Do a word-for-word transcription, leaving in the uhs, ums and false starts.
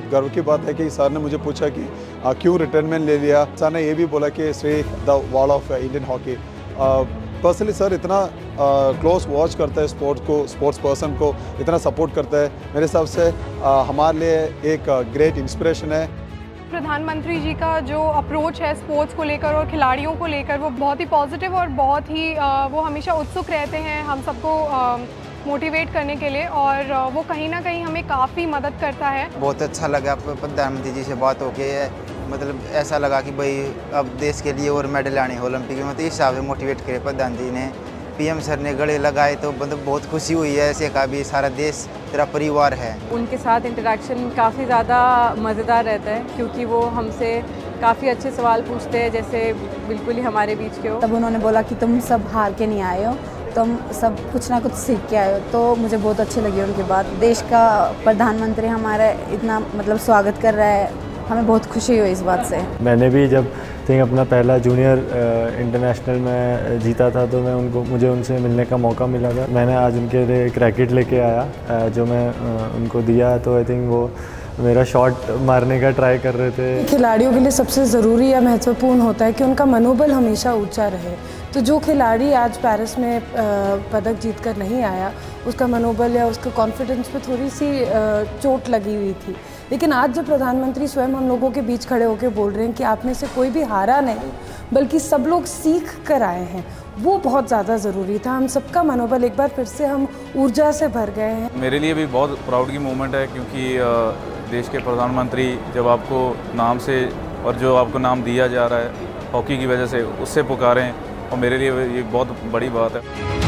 गर्व की बात है कि सर ने मुझे पूछा कि आ, क्यों रिटायरमेंट ले लिया। सर ने ये भी बोला कि Shri the wall of Indian hockey. Personally sir इतना क्लोज वॉच करता है स्पोर्ट्स को, स्पोर्ट्स पर्सन को इतना सपोर्ट करता है, मेरे हिसाब से आ, हमारे लिए एक ग्रेट इंस्पिरेशन है। प्रधानमंत्री जी का जो अप्रोच है स्पोर्ट्स को लेकर और खिलाड़ियों को लेकर वो बहुत ही पॉजिटिव और बहुत ही आ, वो हमेशा उत्सुक रहते हैं हम सबको मोटिवेट करने के लिए, और वो कहीं ना कहीं हमें काफ़ी मदद करता है। बहुत अच्छा लगा प्रधानमंत्री जी से बात होके, मतलब ऐसा लगा कि भाई अब देश के लिए और मेडल आने ओलंपिक में, मतलब इस हिसाब से मोटिवेट करे प्रधानमंत्री जी ने। पीएम सर ने गले लगाए तो मतलब बहुत खुशी हुई है, ऐसे कहा भी सारा देश तेरा परिवार है। उनके साथ इंटरेक्शन काफ़ी ज़्यादा मज़ेदार रहता है क्योंकि वो हमसे काफ़ी अच्छे सवाल पूछते हैं, जैसे बिल्कुल ही हमारे बीच के हो। तब उन्होंने बोला कि तुम सब हार के नहीं आए हो, तुम सब कुछ ना कुछ सीख के आए हो, तो मुझे बहुत अच्छी लगी उनकी बात। देश का प्रधानमंत्री हमारा इतना मतलब स्वागत कर रहा है, हमें बहुत खुशी हुई इस बात से। मैंने भी जब थिंक अपना पहला जूनियर इंटरनेशनल में जीता था तो मैं उनको मुझे उनसे मिलने का मौका मिला था। मैंने आज उनके लिए एक रैकेट लेके आया जो मैं उनको दिया, तो आई थिंक वो मेरा शॉट मारने का ट्राई कर रहे थे। खिलाड़ियों के लिए सबसे ज़रूरी या महत्वपूर्ण होता है कि उनका मनोबल हमेशा ऊंचा रहे। तो जो खिलाड़ी आज पेरिस में पदक जीत कर नहीं आया, उसका मनोबल या उसका कॉन्फिडेंस पे थोड़ी सी चोट लगी हुई थी, लेकिन आज जब प्रधानमंत्री स्वयं हम लोगों के बीच खड़े होकर बोल रहे हैं कि आप में से कोई भी हारा नहीं बल्कि सब लोग सीख कर आए हैं, वो बहुत ज़्यादा ज़रूरी था। हम सबका मनोबल एक बार फिर से हम ऊर्जा से भर गए हैं। मेरे लिए भी बहुत प्राउड की मोमेंट है क्योंकि देश के प्रधानमंत्री जब आपको नाम से और जो आपको नाम दिया जा रहा है हॉकी की वजह से उससे पुकारें, और मेरे लिए ये बहुत बड़ी बात है।